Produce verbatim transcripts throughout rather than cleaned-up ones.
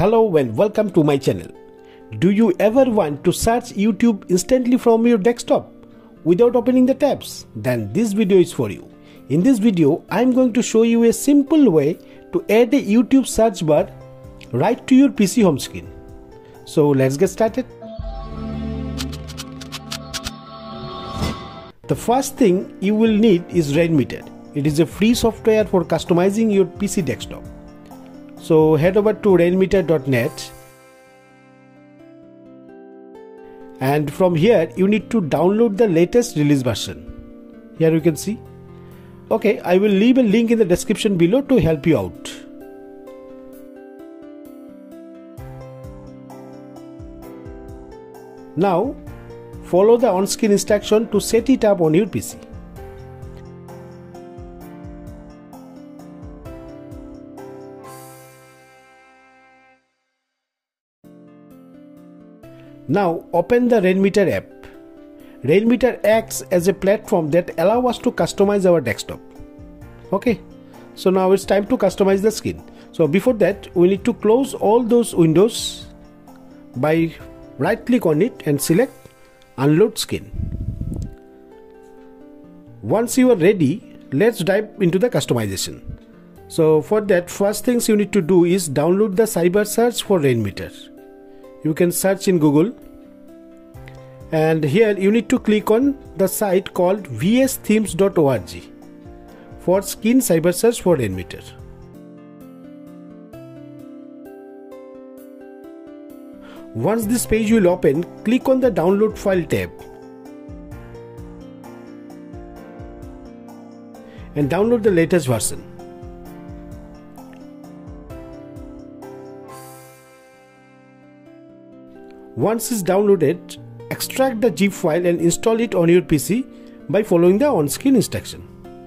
Hello and welcome to my channel. Do you ever want to search YouTube instantly from your desktop without opening the tabs? Then this video is for you. In this video, I am going to show you a simple way to add a YouTube search bar right to your P C home screen. So let's get started. The first thing you will need is Rainmeter. It is a free software for customizing your P C desktop. So head over to rainmeter dot net, and from here you need to download the latest release version. Here you can see. Okay, I will leave a link in the description below to help you out. Now follow the on-screen instruction to set it up on your P C. Now open the Rainmeter app. Rainmeter acts as a platform that allows us to customize our desktop. Okay, so now it's time to customize the skin. So before that, we need to close all those windows by right click on it and select Unload Skin. Once you are ready, let's dive into the customization. So for that, first things you need to do is download the Cyber Search for Rainmeter. You can search in Google, and here you need to click on the site called v s themes dot org for Skin Cyber Search for Rainmeter. Once this page will open, click on the Download File tab and download the latest version. Once it's downloaded, extract the zip file and install it on your P C by following the on-screen instruction.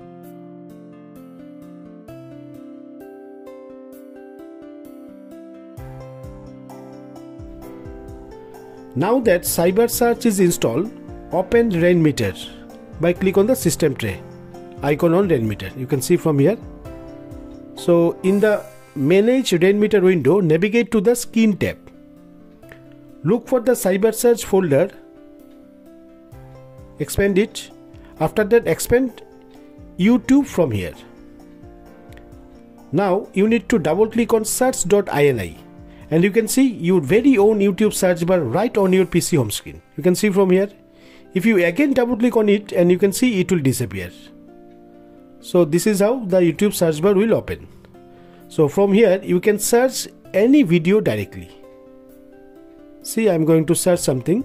Now that Cyber Search is installed, open Rainmeter by click on the system tray icon on Rainmeter. You can see from here. So in the Manage Rainmeter window, navigate to the Skin tab. Look for the Cyber Search folder, expand it. After that, expand YouTube from here. Now you need to double click on search dot ini, and you can see your very own YouTube search bar right on your P C home screen. You can see from here. If you again double click on it, and you can see it will disappear. So this is how the YouTube search bar will open. So from here you can search any video directly. See, I'm going to search something,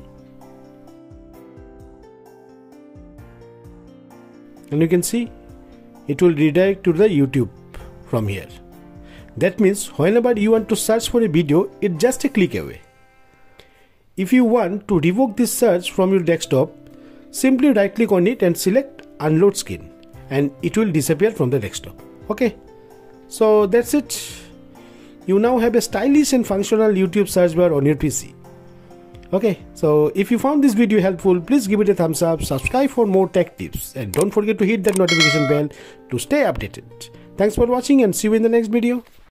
and you can see it will redirect to the YouTube from here. That means whenever you want to search for a video, it's just a click away. If you want to revoke this search from your desktop, simply right click on it and select Unload Skin, and it will disappear from the desktop. Okay, so that's it. You now have a stylish and functional YouTube search bar on your P C. Okay, so if you found this video helpful, please give it a thumbs up, subscribe for more tech tips, and don't forget to hit that notification bell to stay updated. Thanks for watching, and see you in the next video.